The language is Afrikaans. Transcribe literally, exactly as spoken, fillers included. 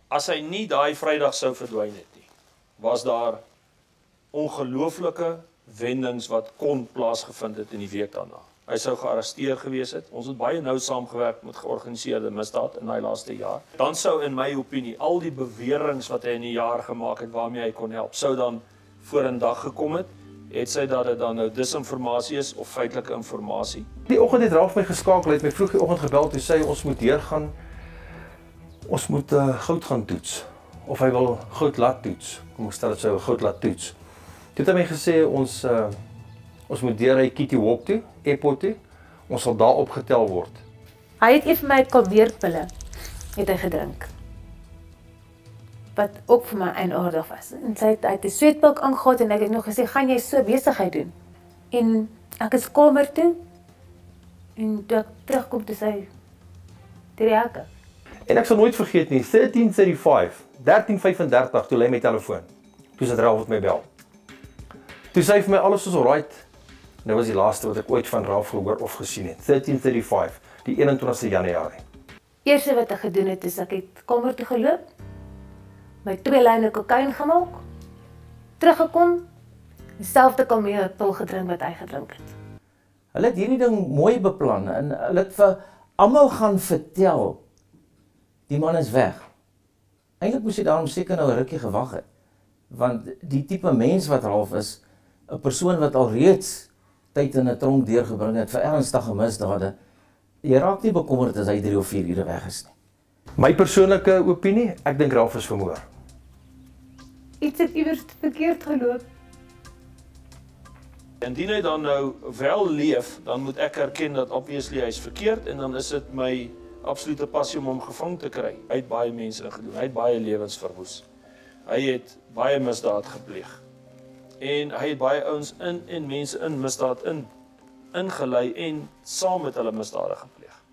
As hy nie daai Vrydag sou verdwyn het nie, was daar ongelooflike wendings wat kon plaasgevind het in die week daarna. Hy sou gearresteer gewees het. Ons het baie nou saamgewerk met georganiseerde misdaad in daai laaste jaar. Dan sou in my opinie al die beweringe wat hy in die jaar gemaak het waarmee hy kon help, sou dan voor in dag gekom het. Het sy dat dit dan nou disinformasie is of feitelike informasie. Die oggend het Ralf my geskakel, het my vroeg die oggend gebel toe sê ons moet deurgaan. Ons moet uh, goud gaan toets. Of hy wil goud laat toets. Kom ek stel dit so, goud laat toets. Toe het hy my gesê ons uh, ons moet deur hy Kitty Hawk toe, airport toe. Ons sal daar opgetel word. Hy het een van my kalmeerpille het hy gedrink. Wat ook vir my eienaardig was. En sy het uit 'n sweetpilk aangehad en ek het nog gesê, gaan jy so besigheid doen? En ek is kamer toe en toe ek terugkom te sy Teriaka. En ek sal nooit vergeet nie, thirteen thirty-five, thirteen vyf-en-dertig, toe lê my telefoon. Toe sit Ralf met my bel. Toe sê hy vir my alles is alright. En dit was die laaste wat ek ooit van Ralf gehoor of gesien het. thirteen thirty-five, die eenentwintigste Januarie. Eerste wat ek gedoen het is ek het kamer toe geloop, my twee lyne kokain gemaak, teruggekom, dieselfde kalmeerpil gedrink wat hy gedrink het. Hulle het hierdie ding mooi beplan en hulle het vir almal gaan vertel, die man is weg. Eintlik moes hy daarom seker nou 'n rukkie gewag het, want die tipe mens wat Ralf is, 'n persoon wat al reeds tyd in 'n tronk deurgebring het vir ernstige misdade, jy raak nie bekommerd as hy drie of vier ure weg is nie. My persoonlike opinie, ek dink Ralf is vermoor. Iets het iewers verkeerd geloop. Indien hy dan nou wel leef, dan moet ek erken dat obviously hy is verkeerd en dan is dit my absolute passie om hom gevang te kry. Hy het baie mense gedoen, hy het baie lewens verwoes. Hy het baie misdaad gepleeg. En hy het baie ouens in en mense in misdaad in ingelei en saam met hulle misdade gepleeg.